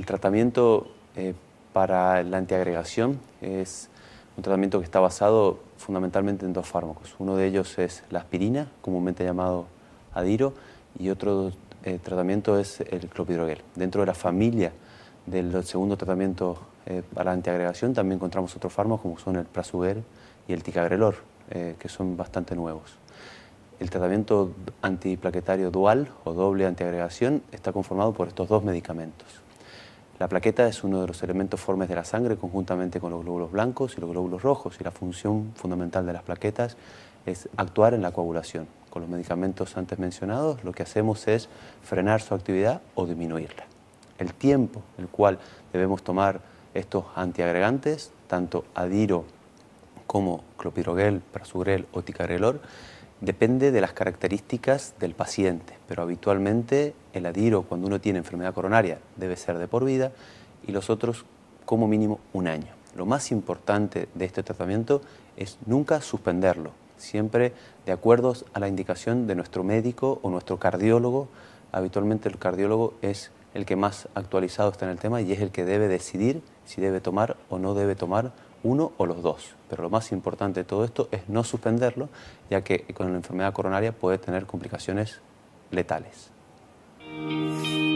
El tratamiento para la antiagregación es un tratamiento que está basado fundamentalmente en dos fármacos. Uno de ellos es la aspirina, comúnmente llamado Adiro, y otro tratamiento es el clopidogrel. Dentro de la familia del segundo tratamiento para la antiagregación también encontramos otros fármacos como son el Prasugrel y el Ticagrelor, que son bastante nuevos. El tratamiento antiplaquetario dual o doble antiagregación está conformado por estos dos medicamentos. La plaqueta es uno de los elementos formes de la sangre conjuntamente con los glóbulos blancos y los glóbulos rojos, y la función fundamental de las plaquetas es actuar en la coagulación. Con los medicamentos antes mencionados lo que hacemos es frenar su actividad o disminuirla. El tiempo en el cual debemos tomar estos antiagregantes, tanto Adiro como clopidogrel, Prasugrel o Ticagrelor, depende de las características del paciente, pero habitualmente el Adiro, cuando uno tiene enfermedad coronaria, debe ser de por vida, y los otros como mínimo un año. Lo más importante de este tratamiento es nunca suspenderlo, siempre de acuerdo a la indicación de nuestro médico o nuestro cardiólogo. Habitualmente el cardiólogo es el que más actualizado está en el tema y es el que debe decidir si debe tomar o no debe tomar uno o los dos. Pero lo más importante de todo esto es no suspenderlo, ya que con la enfermedad coronaria puede tener complicaciones letales.